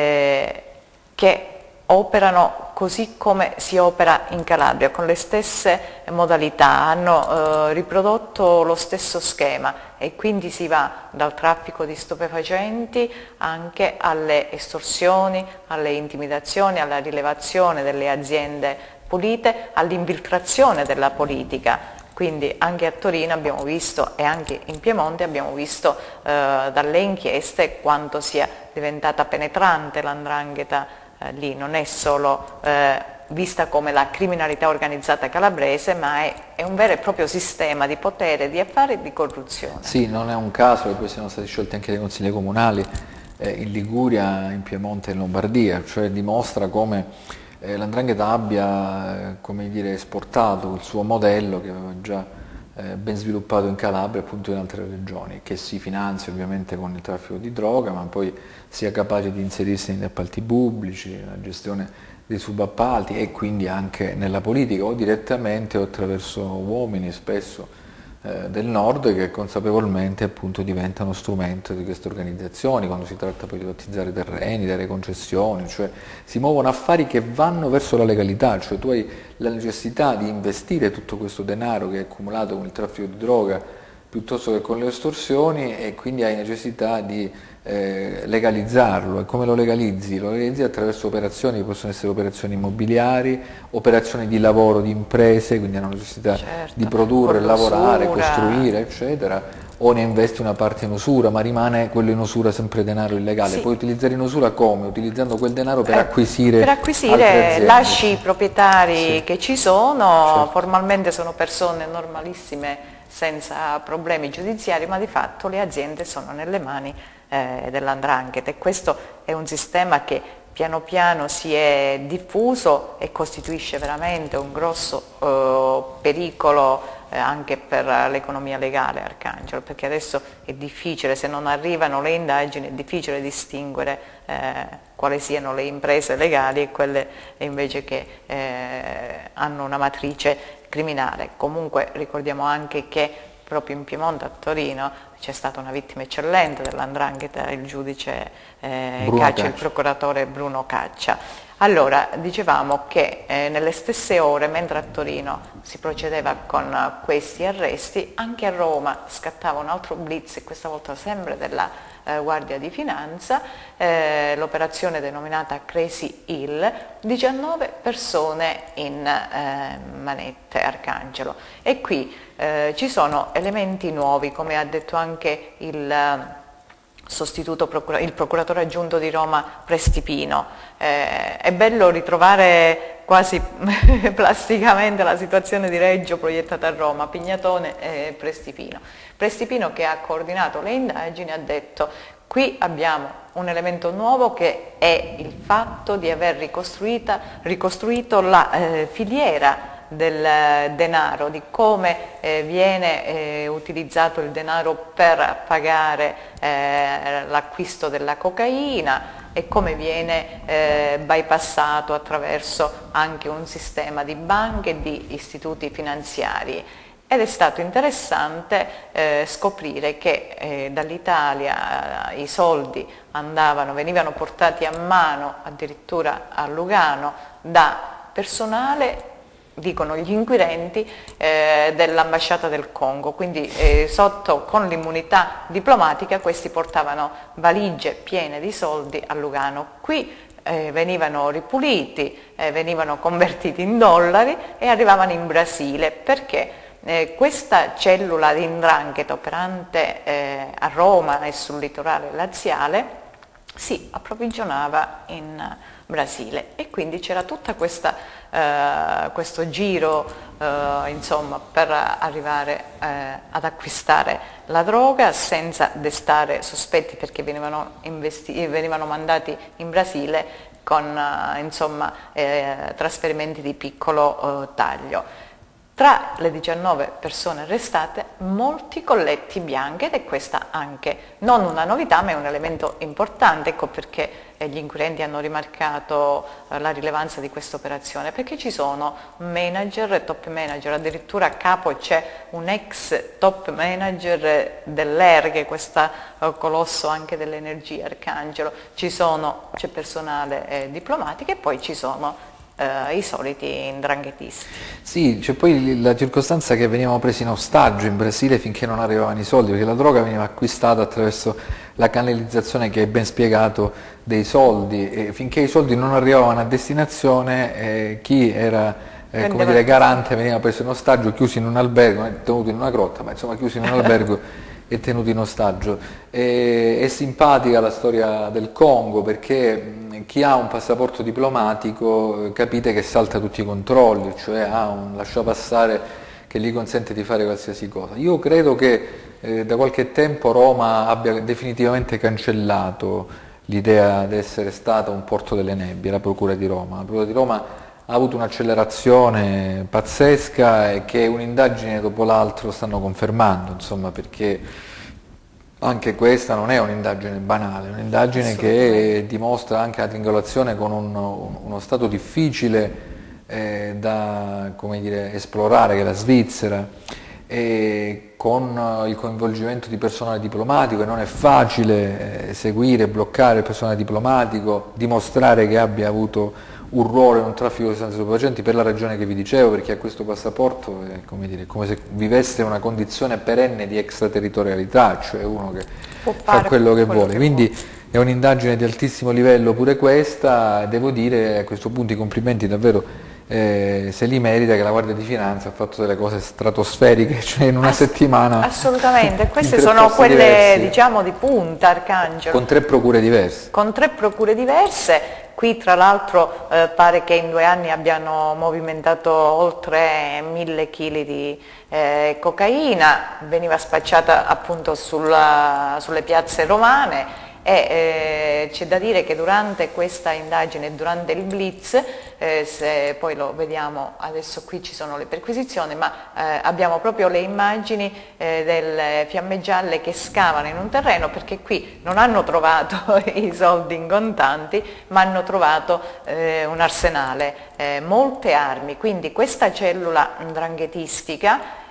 eh, che operano così come si opera in Calabria, con le stesse modalità, hanno eh, riprodotto lo stesso schema, e quindi si va dal traffico di stupefacenti anche alle estorsioni, alle intimidazioni, alla rilevazione delle aziende pulite, all'infiltrazione della politica. Quindi anche a Torino abbiamo visto, e anche in Piemonte abbiamo visto eh, dalle inchieste, quanto sia diventata penetrante l'Andrangheta. Eh, lì non è solo eh, vista come la criminalità organizzata calabrese, ma è, è un vero e proprio sistema di potere, di affari e di corruzione. Sì, non è un caso che poi siano stati sciolti anche dei consigli comunali eh, in Liguria, in Piemonte e in Lombardia, cioè dimostra come eh, l'Andrangheta abbia eh, come dire, esportato il suo modello, che aveva già eh, ben sviluppato in Calabria e appunto in altre regioni, che si finanzia ovviamente con il traffico di droga, ma poi sia capace di inserirsi negli appalti pubblici, nella gestione dei subappalti e quindi anche nella politica, o direttamente o attraverso uomini spesso eh, del nord, che consapevolmente appunto diventano strumento di queste organizzazioni quando si tratta poi di privatizzare terreni, dare concessioni, cioè si muovono affari che vanno verso la legalità, cioè tu hai la necessità di investire tutto questo denaro che è accumulato con il traffico di droga piuttosto che con le estorsioni, e quindi hai necessità di eh, legalizzarlo. E come lo legalizzi? Lo legalizzi attraverso operazioni che possono essere operazioni immobiliari, operazioni di lavoro di imprese, quindi hanno necessità certo, di produrre, lavorare, usura, costruire, eccetera, o ne investi una parte in usura, ma rimane quello in usura sempre denaro illegale. Sì. Puoi utilizzare in usura come? Utilizzando quel denaro per Eh, acquisire per altre acquisire aziende. lasci i proprietari Sì. che ci sono, Certo. formalmente sono persone normalissime senza problemi giudiziari, ma di fatto le aziende sono nelle mani eh, dell'Andrangheta, e questo è un sistema che piano piano si è diffuso e costituisce veramente un grosso eh, pericolo eh, anche per l'economia legale, Arcangelo, perché adesso è difficile, se non arrivano le indagini, è difficile distinguere eh, quali siano le imprese legali e quelle invece che eh, hanno una matrice criminale. Comunque ricordiamo anche che proprio in Piemonte, a Torino, c'è stata una vittima eccellente dell'Andrangheta, il giudice eh, Caccia, Caccia, il procuratore Bruno Caccia. Allora, dicevamo che eh, nelle stesse ore, mentre a Torino si procedeva con uh, questi arresti, anche a Roma scattava un altro blitz, e questa volta sempre della eh, Guardia di Finanza, eh, l'operazione denominata Crazy Hill, diciannove persone in eh, manette Arcangelo. E qui eh, ci sono elementi nuovi, come ha detto anche il sostituto procura- il procuratore aggiunto di Roma Prestipino. Eh, è bello ritrovare quasi plasticamente la situazione di Reggio proiettata a Roma, Pignatone e Prestipino. Prestipino, che ha coordinato le indagini, ha detto: qui abbiamo un elemento nuovo, che è il fatto di aver ricostruito la eh, filiera del denaro, di come eh, viene eh, utilizzato il denaro per pagare eh, l'acquisto della cocaina e come viene eh, bypassato attraverso anche un sistema di banche e di istituti finanziari. Ed è stato interessante eh, scoprire che eh, dall'Italia eh, i soldi andavano, venivano portati a mano addirittura a Lugano da personale, dicono gli inquirenti, eh, dell'ambasciata del Congo, quindi eh, sotto con l'immunità diplomatica questi portavano valigie piene di soldi a Lugano. Qui eh, venivano ripuliti, eh, venivano convertiti in dollari e arrivavano in Brasile, perché eh, questa cellula di 'ndrangheta operante eh, a Roma e sul litorale laziale si approvvigionava in Brasile, e quindi c'era tutta questa, eh, questo giro eh, insomma, per arrivare eh, ad acquistare la droga senza destare sospetti, perché venivano, investi- venivano mandati in Brasile con eh, insomma, eh, trasferimenti di piccolo eh, taglio. Tra le diciannove persone arrestate, molti colletti bianchi, ed è questa anche non una novità, ma è un elemento importante. Ecco perché gli inquirenti hanno rimarcato la rilevanza di questa operazione, perché ci sono manager e top manager, addirittura a capo c'è un ex top manager dell'E R, che è questo colosso anche dell'energia, Arcangelo, ci sono, c'è personale eh, diplomatico, e poi ci sono Uh, i soliti 'ndranghetisti. Sì, c'è poi la circostanza che venivano presi in ostaggio in Brasile finché non arrivavano i soldi, perché la droga veniva acquistata attraverso la canalizzazione, che è ben spiegato, dei soldi, e finché i soldi non arrivavano a destinazione eh, chi era eh, come dire, garante veniva preso in ostaggio, chiuso in un albergo, tenuto in una grotta, ma insomma chiuso in un albergo e tenuti in ostaggio. E, è simpatica la storia del Congo, perché chi ha un passaporto diplomatico capite che salta tutti i controlli, cioè ha un lasciapassare che gli consente di fare qualsiasi cosa. Io credo che eh, da qualche tempo Roma abbia definitivamente cancellato l'idea di essere stata un porto delle nebbie, la Procura di Roma. La Procura di Roma ha avuto un'accelerazione pazzesca, e che un'indagine dopo l'altro stanno confermando, insomma, perché anche questa non è un'indagine banale, è un'indagine che dimostra anche la triangolazione con un, uno stato difficile eh, da, come dire, esplorare, che è la Svizzera, e con il coinvolgimento di personale diplomatico, e non è facile eh, seguire, bloccare il personale diplomatico, dimostrare che abbia avuto un ruolo in un traffico di sostanze stupefacenti, per la ragione che vi dicevo, perché a questo passaporto è come, dire, come se vivesse una condizione perenne di extraterritorialità, cioè uno che fa quello che quello vuole. Che Quindi vuole. È un'indagine di altissimo livello pure questa, e devo dire a questo punto i complimenti davvero. Eh, se li merita, che la Guardia di Finanza ha fatto delle cose stratosferiche, cioè in una Ass- settimana. Assolutamente, queste sono quelle diversi, diciamo di punta, Arcangelo. Con tre procure diverse. Con tre procure diverse. Qui tra l'altro eh, pare che in due anni abbiano movimentato oltre mille chili di eh, cocaina, veniva spacciata appunto sulla, sulle piazze romane. E eh, c'è da dire che durante questa indagine, durante il blitz, eh, se poi lo vediamo, adesso qui ci sono le perquisizioni, ma eh, abbiamo proprio le immagini eh, delle fiamme gialle che scavano in un terreno, perché qui non hanno trovato i soldi in contanti, ma hanno trovato eh, un arsenale, eh, molte armi. Quindi questa cellula 'ndranghetistica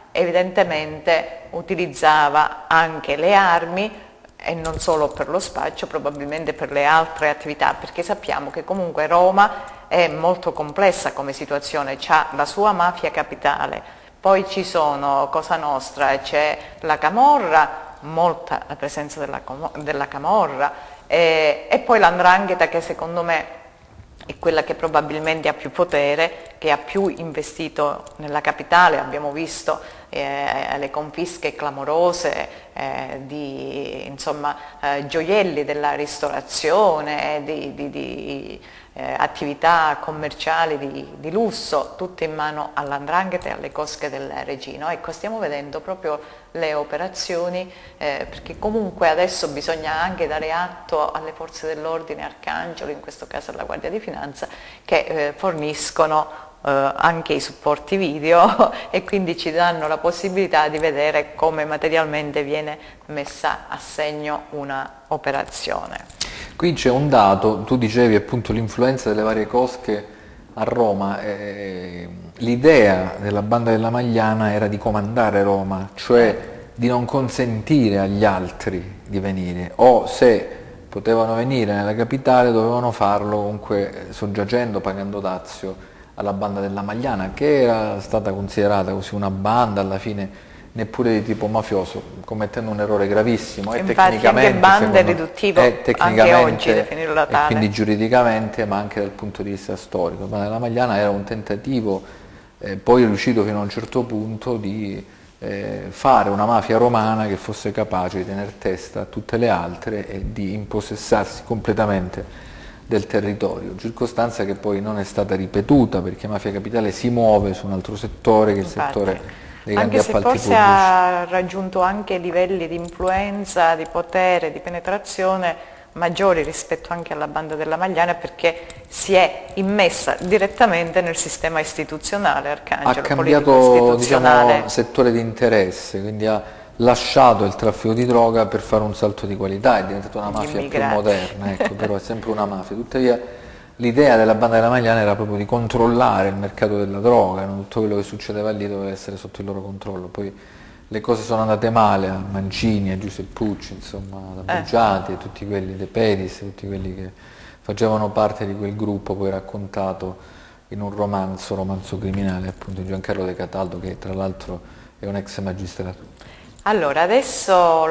evidentemente utilizzava anche le armi e non solo per lo spaccio, probabilmente per le altre attività, perché sappiamo che comunque Roma è molto complessa come situazione, ha la sua mafia capitale, poi ci sono Cosa Nostra, c'è la Camorra, molta la presenza della, della Camorra, e, e poi l'Andrangheta, che secondo me è quella che probabilmente ha più potere, che ha più investito nella capitale. Abbiamo visto eh, le confische clamorose eh, di insomma, eh, gioielli della ristorazione, di, di, di eh, attività commerciali di, di lusso, tutte in mano all'Andrangheta e alle cosche del Regino. Ecco, stiamo vedendo proprio le operazioni, eh, perché comunque adesso bisogna anche dare atto alle forze dell'ordine, Arcangelo, in questo caso alla Guardia di Finanza, che eh, forniscono eh, anche i supporti video e quindi ci danno la possibilità di vedere come materialmente viene messa a segno una operazione. Qui c'è un dato, tu dicevi appunto l'influenza delle varie cosche a Roma, eh, l'idea della banda della Magliana era di comandare Roma, cioè di non consentire agli altri di venire, o se potevano venire nella capitale dovevano farlo comunque soggiacendo, pagando dazio alla banda della Magliana, che era stata considerata così una banda alla fine neppure di tipo mafioso, commettendo un errore gravissimo. E infatti tecnicamente, anche banda è secondo, riduttivo è tecnicamente, anche oggi definirla tale. E quindi giuridicamente, ma anche dal punto di vista storico. La banda della Magliana era un tentativo, eh, poi riuscito fino a un certo punto, di eh, fare una mafia romana che fosse capace di tenere testa a tutte le altre e di impossessarsi completamente del territorio, circostanza che poi non è stata ripetuta, perché Mafia Capitale si muove su un altro settore, che è il Infatti, settore dei grandi anche se appalti forse pubblici. ha raggiunto anche livelli di influenza, di potere, di penetrazione maggiori rispetto anche alla banda della Magliana, perché si è immessa direttamente nel sistema istituzionale, Arcangelo, ha cambiato, istituzionale. diciamo, settore di interesse, quindi ha lasciato il traffico di droga per fare un salto di qualità, è diventata una mafia più moderna, ecco, però è sempre una mafia. Tuttavia l'idea della banda della Magliana era proprio di controllare il mercato della droga, no? Tutto quello che succedeva lì doveva essere sotto il loro controllo. Poi le cose sono andate male a Mancini, a Giuseppe Pucci, insomma, a Buggiati, eh. e tutti quelli, De Pedis, tutti quelli che facevano parte di quel gruppo poi raccontato in un romanzo, romanzo criminale, appunto, di Giancarlo De Cataldo, che tra l'altro è un ex magistrato. Allora, adesso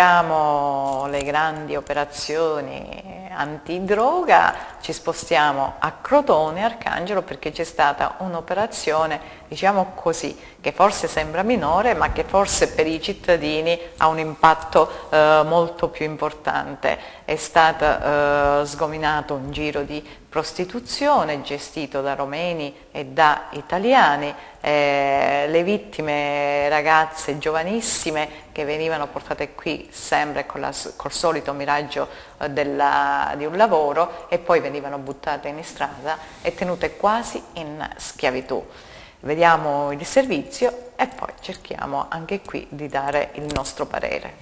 lasciamo le grandi operazioni antidroga, ci spostiamo a Crotone, Arcangelo, perché c'è stata un'operazione, diciamo così, che forse sembra minore, ma che forse per i cittadini ha un impatto eh, molto più importante. È stato eh, sgominato un giro di prostituzione gestito da romeni e da italiani, eh, le vittime ragazze giovanissime che venivano portate qui sempre con la, col solito miraggio eh, della, di un lavoro, e poi venivano buttate in strada e tenute quasi in schiavitù. Vediamo il servizio e poi cerchiamo anche qui di dare il nostro parere.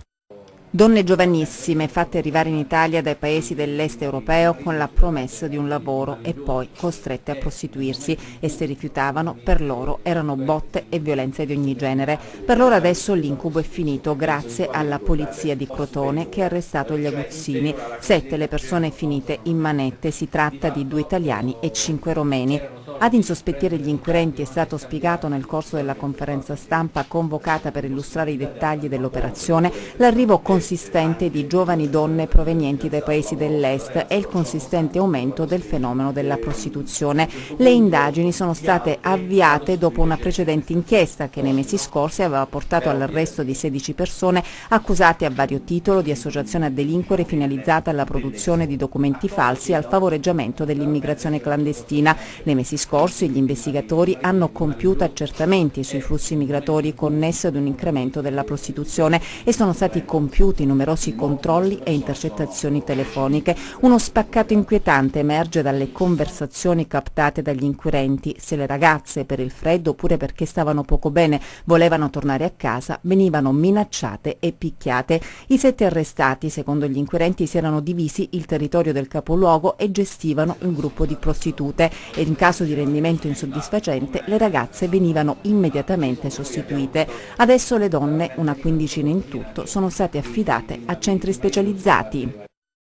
Donne giovanissime fatte arrivare in Italia dai paesi dell'est europeo con la promessa di un lavoro e poi costrette a prostituirsi. Esse rifiutavano, per loro erano botte e violenze di ogni genere. Per loro adesso l'incubo è finito grazie alla polizia di Crotone che ha arrestato gli aguzzini. Sette le persone finite in manette, si tratta di due italiani e cinque romeni. Ad insospettire gli inquirenti è stato spiegato nel corso della conferenza stampa convocata per illustrare i dettagli dell'operazione l'arrivo consistente di giovani donne provenienti dai paesi dell'est e il consistente aumento del fenomeno della prostituzione. Le indagini sono state avviate dopo una precedente inchiesta che nei mesi scorsi aveva portato all'arresto di sedici persone accusate a vario titolo di associazione a delinquere finalizzata alla produzione di documenti falsi e al favoreggiamento dell'immigrazione clandestina. Nei mesi scorsi gli investigatori hanno compiuto accertamenti sui flussi migratori connessi ad un incremento della prostituzione e sono stati compiuti numerosi controlli e intercettazioni telefoniche. Uno spaccato inquietante emerge dalle conversazioni captate dagli inquirenti. Se le ragazze per il freddo oppure perché stavano poco bene volevano tornare a casa, venivano minacciate e picchiate. I sette arrestati, secondo gli inquirenti, si erano divisi il territorio del capoluogo e gestivano un gruppo di prostitute e in caso di rendimento insoddisfacente, le ragazze venivano immediatamente sostituite. Adesso le donne, una quindicina in tutto, sono state affidate a centri specializzati.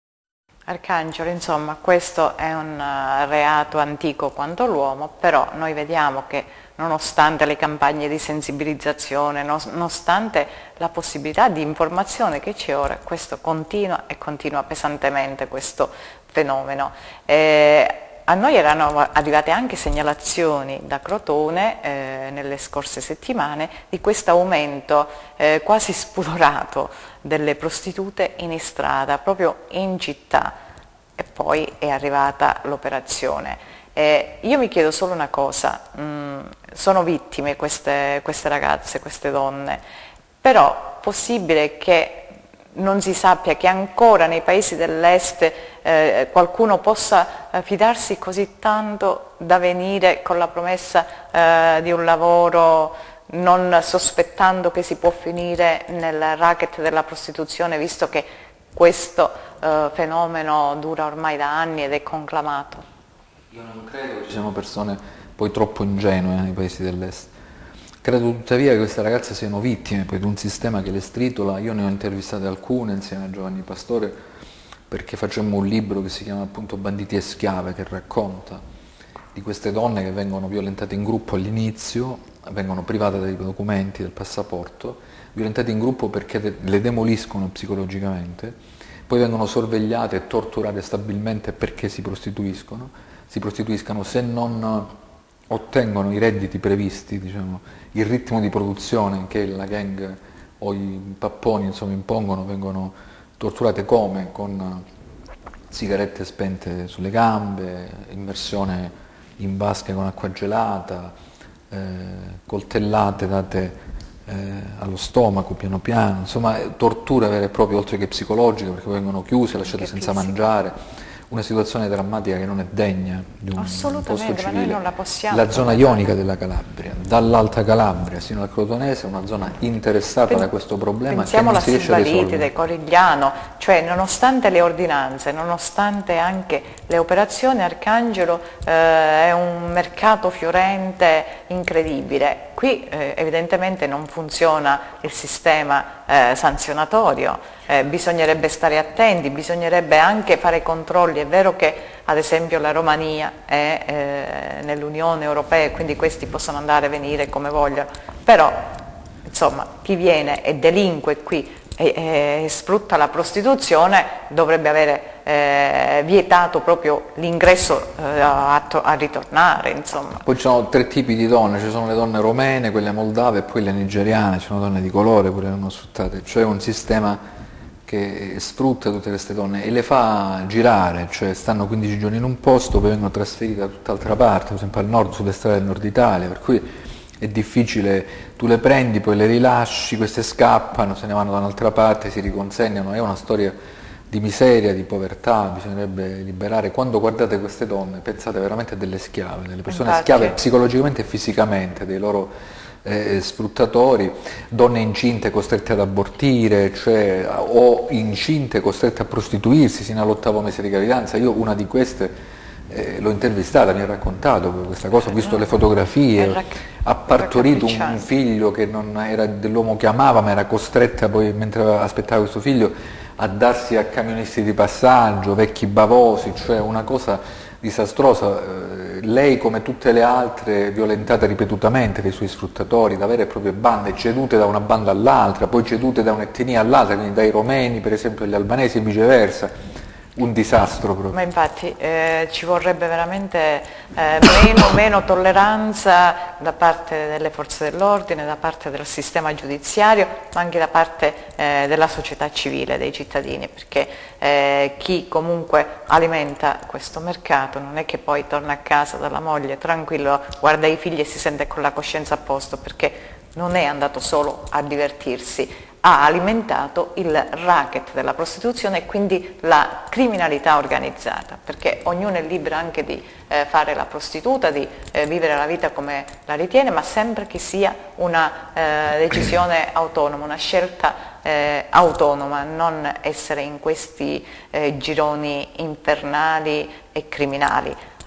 Arcangelo, insomma, questo è un uh, reato antico quanto l'uomo, però noi vediamo che nonostante le campagne di sensibilizzazione, nonostante la possibilità di informazione che c'è ora, questo continua e continua pesantemente questo fenomeno. Eh, a noi erano arrivate anche segnalazioni da Crotone eh, nelle scorse settimane di questo aumento eh, quasi spudorato delle prostitute in strada, proprio in città, e poi è arrivata l'operazione. Eh, io mi chiedo solo una cosa, mh, sono vittime queste, queste ragazze, queste donne, però possibile che non si sappia che ancora nei paesi dell'est eh, qualcuno possa eh, fidarsi così tanto da venire con la promessa eh, di un lavoro, non sospettando che si può finire nel racket della prostituzione, visto che questo eh, fenomeno dura ormai da anni ed è conclamato. Io non credo che ci siano persone poi troppo ingenue nei paesi dell'est. Credo tuttavia che queste ragazze siano vittime poi di un sistema che le stritola. Io ne ho intervistate alcune insieme a Giovanni Pastore, perché facemmo un libro che si chiama appunto Banditi e Schiave, che racconta di queste donne che vengono violentate in gruppo all'inizio, vengono private dei documenti, del passaporto, violentate in gruppo perché le demoliscono psicologicamente, poi vengono sorvegliate e torturate stabilmente perché si prostituiscono, si prostituiscano, se non ottengono i redditi previsti, diciamo, il ritmo di produzione che la gang o i papponi insomma, impongono, vengono torturate come? Con sigarette spente sulle gambe, immersione in vasche con acqua gelata, eh, coltellate date eh, allo stomaco piano piano, insomma tortura vera e propria oltre che psicologica, perché vengono chiuse, lasciate senza mangiare. Una situazione drammatica che non è degna di un posto civile. Ma noi non la possiamo. La zona ionica della Calabria, dall'Alta Calabria sino al Crotonese, è una zona interessata Pen- da questo problema che non si riesce a risolvere. del Corigliano, cioè nonostante le ordinanze, nonostante anche le operazioni, Arcangelo eh, è un mercato fiorente incredibile. Qui eh, evidentemente non funziona il sistema eh, sanzionatorio. Eh, bisognerebbe stare attenti, bisognerebbe anche fare controlli. È vero che ad esempio la Romania è eh, nell'Unione Europea e quindi questi possono andare e venire come vogliono, però insomma chi viene e delinque qui e, e sfrutta la prostituzione dovrebbe avere eh, vietato proprio l'ingresso eh, a, a ritornare, insomma. Poi ci sono tre tipi di donne, ci sono le donne romene, quelle moldave e poi le nigeriane, ci sono donne di colore, pure le hanno sfruttate, cioè un sistema che sfrutta tutte queste donne e le fa girare, cioè stanno quindici giorni in un posto, poi vengono trasferite da tutt'altra parte, per esempio al nord, sulle strade del nord Italia, per cui è difficile, tu le prendi, poi le rilasci, queste scappano, se ne vanno da un'altra parte, si riconsegnano, è una storia di miseria, di povertà, bisognerebbe liberare. Quando guardate queste donne pensate veramente a delle schiave, delle persone Infatti. schiave psicologicamente e fisicamente, dei loro Eh, sfruttatori, donne incinte costrette ad abortire, cioè, o incinte costrette a prostituirsi sino all'ottavo mese di gravidanza. Io una di queste eh, l'ho intervistata, mi ha raccontato questa cosa, ho visto le fotografie, ha partorito un, un figlio che non era dell'uomo che amava, ma era costretta poi, mentre aspettava questo figlio, a darsi a camionisti di passaggio, vecchi bavosi, cioè una cosa disastrosa. Lei, come tutte le altre, violentata ripetutamente dai suoi sfruttatori, da vere e proprie bande, cedute da una banda all'altra, poi cedute da un'etnia all'altra, quindi dai romeni per esempio agli albanesi e viceversa. Un disastro proprio. Ma infatti eh, ci vorrebbe veramente eh, meno, meno tolleranza da parte delle forze dell'ordine, da parte del sistema giudiziario, ma anche da parte eh, della società civile, dei cittadini, perché eh, chi comunque alimenta questo mercato non è che poi torna a casa dalla moglie tranquillo, guarda i figli e si sente con la coscienza a posto, perché non è andato solo a divertirsi, ha alimentato il racket della prostituzione e quindi la criminalità organizzata, perché ognuno è libero anche di eh, fare la prostituta, di eh, vivere la vita come la ritiene, ma sempre che sia una eh, decisione autonoma, una scelta eh, autonoma, non essere in questi eh, gironi infernali e criminali.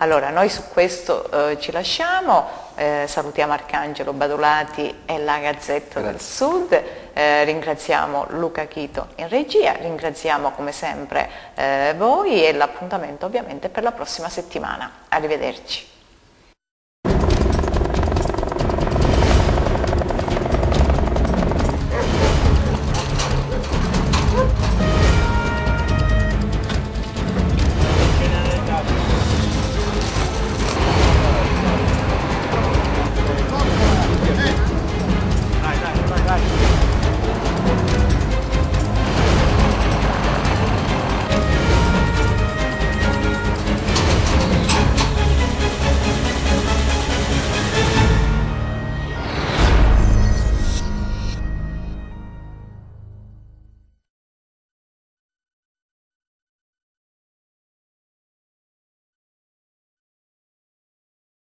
Allora, noi su questo eh, ci lasciamo, eh, salutiamo Arcangelo Badolati e la Gazzetta Grazie. del Sud, eh, ringraziamo Luca Chito in regia, ringraziamo come sempre eh, voi e l'appuntamento ovviamente per la prossima settimana. Arrivederci.